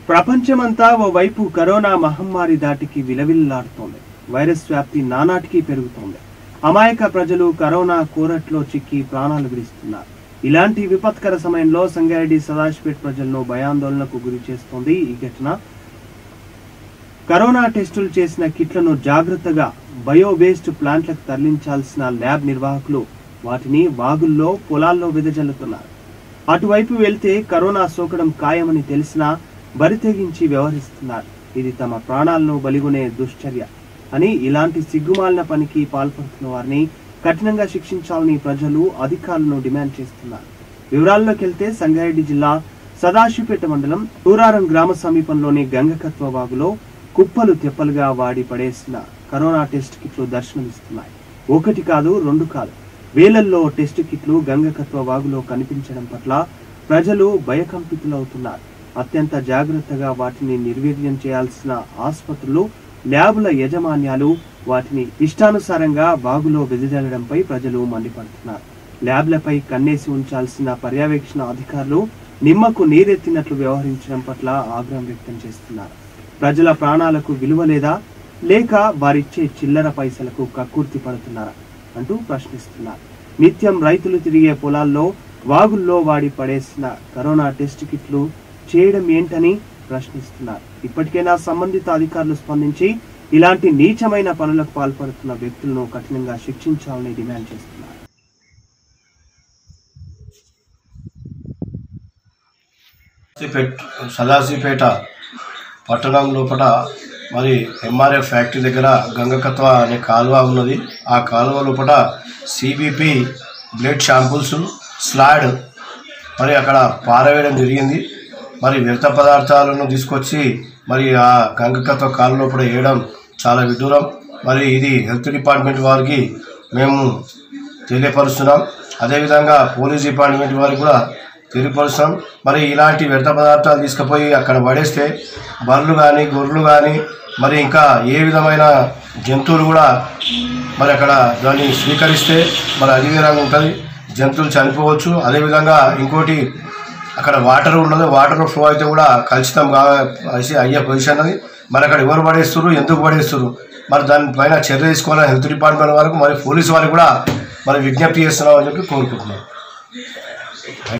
ప్రపంచమంతా ఓవైపు కరోనా మహమ్మారి దాటికి విలవిల్లాడుతోంది. వైరస్ వ్యాప్తి నానాటికి పెరుగుతోంది. అమాయక ప్రజలు కరోనా కోరట్లో చిక్కి ప్రాణాలు విడుస్తున్నారు. ఇలాంటి విపత్కర సమయంలో సంగారెడ్డి సదాశివపేట ప్రజలను భయాందోళనకు గురి చేస్తోంది ఈ ఘటన. కరోనా టెస్టులు చేసిన కిట్లను జాగ్రత్తగా బయో వేస్ట్ ప్లాంట్లకు తరలించాల్సిన ల్యాబ్ నిర్వాహకులు వాటిని వాగుల్లో, పొలాల్లో వెదజల్లుతున్నారు. అటువైపు వెళ్తే కరోనా సోకడం ఖాయమని తెలిసినా బరితెగించి వ్యవహరిస్తున్నారు. ఇది తమ ప్రాణాలను బలిగొనే దుశ్చర్య అని, ఇలాంటి సిగ్గుమాలిన పనికి పాల్పడుతున్న వారిని కఠినంగా శిక్షించాలని ప్రజలు అధికారులను డిమాండ్ చేస్తున్నారు. వివరాల్లోకి వెళ్తే సంగారెడ్డి జిల్లా సదాశివపేట మండలం తూరారం గ్రామ సమీపంలోని గంగకత్వ వాగులో కుప్పలు తెప్పలుగా వాడి పడేసిన కరోనా టెస్ట్ కిట్లు దర్శనమిస్తున్నాయి. ఒకటి కాదు, రెండు కాదు, వేలల్లో టెస్ట్ కిట్లు గంగకత్వ వాగులో కనిపించడం పట్ల ప్రజలు భయకంపితులవుతున్నారు. అత్యంత జాగ్రత్తగా వాటిని నిర్వీర్యం చేయాల్సిన ఆసుపత్రులు, ల్యాబుల యాజమాన్యాలు వాటిని ఇష్టానుసారంగా వాగులో వెదజల్లడంపై ప్రజలు మండిపడుతున్నారు. ల్యాబ్లపై కన్నేసి ఉంచాల్సిన పర్యవేక్షణ అధికారులు నిమ్మకు నీరెత్తినట్లు వ్యవహరించడం పట్ల ఆగ్రహం వ్యక్తం చేస్తున్నారు. ప్రజల ప్రాణాలకు విలువ లేదా, లేక వారిచ్చే చిల్లర పైసలకు కక్కుర్తి పడుతున్నారా అంటూ ప్రశ్నిస్తున్నారు. నిత్యం రైతులు తిరిగే పొలాల్లో, వాగుల్లో వాడి పడేసిన కరోనా టెస్ట్ కిట్లు చేయడం ఏంటని ప్రశ్నిస్తున్నారు. ఇప్పటికైనా సంబంధిత అధికారులు స్పందించి ఇలాంటి నీచమైన పనులకు పాల్పడుతున్న వ్యక్తులను కఠినంగా శిక్షించాలని డిమాండ్ చేస్తున్నారు. సదాశివపేట పట్టణం లోపల మరి ఎంఆర్ఎఫ్ ఫ్యాక్టరీ దగ్గర గంగకత్వ అనే కాలువ ఉన్నది. ఆ కాలువ లోపల సిబిపి బ్లడ్ షాంపుల్స్, స్లాడ్ మరి అక్కడ పారవేయడం జరిగింది. మరి వ్యర్థ పదార్థాలను తీసుకొచ్చి మరి ఆ గంగకత్వ కాలువ లోపల వేయడం చాలా విడ్డూరం. మరి ఇది హెల్త్ డిపార్ట్మెంట్ వారికి మేము తెలియపరుస్తున్నాం. అదేవిధంగా పోలీస్ డిపార్ట్మెంట్ వారికి కూడా తెలియపరుస్తున్నాం. మరి ఇలాంటి వ్యర్థ పదార్థాలు తీసుకుపోయి అక్కడ పడేస్తే బర్రెలు కానీ, గొర్రెలు కానీ, మరి ఇంకా ఏ విధమైన జంతువులు కూడా మరి అక్కడ దాన్ని స్వీకరిస్తే మరి అధికంగా ఉంటుంది, జంతువులు చనిపోవచ్చు. అదేవిధంగా ఇంకోటి అక్కడ వాటర్ ఉన్నది, వాటర్ ఫ్లో అయితే కూడా కలుషితం అయ్యే పొజిషన్ అది. మరి అక్కడ ఎవరు పడేస్తున్నారు, ఎందుకు పడేస్తున్నారు, మరి దానిపైన చర్య తీసుకోవాలని హెల్త్ డిపార్ట్మెంట్ వరకు మరి పోలీసు వారికి కూడా మరి విజ్ఞప్తి చేస్తున్నామని చెప్పి కోరుకుంటున్నాం.